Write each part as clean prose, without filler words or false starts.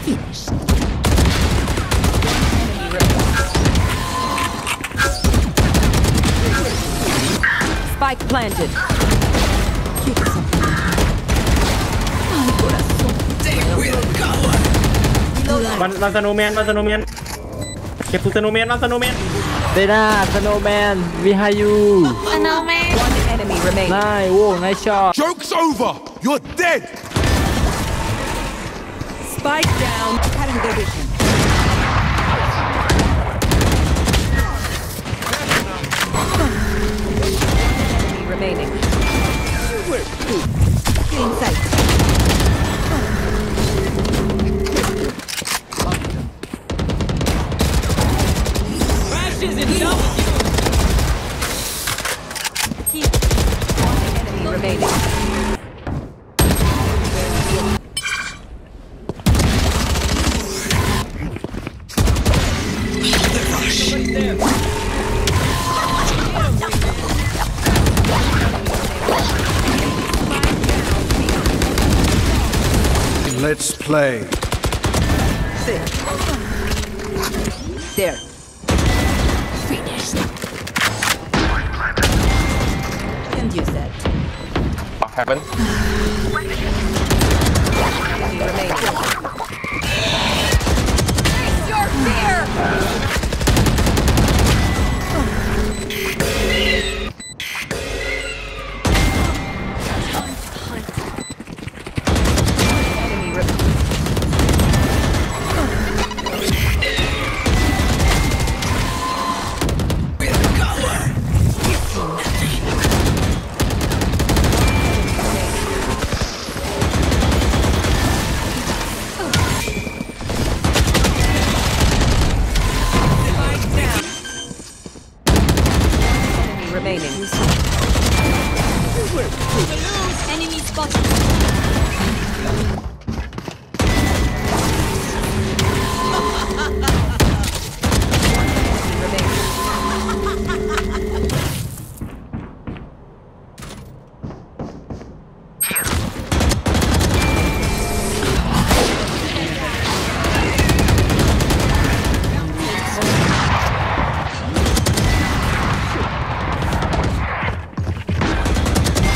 Finished. Spike planted. One snowman, one snowman. Keep the snowman, one snowman. Dana, snowman, behind you. Snowman. One enemy remaining. Nice, whoa, nice shot. Joke's over. You're dead. Spike down. Cutting their vision. Enemy remaining. Get inside. Crashes in double. Keep. One enemy remaining. Let's play. There. Finished. Can't use that. Heaven. Enemy remaining. Face your fear! Remaining. Enemy spotted.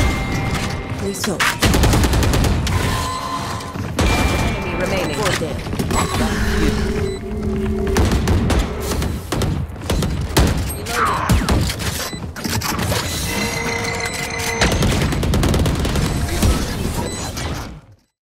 So. Enemy remaining. 4 dead.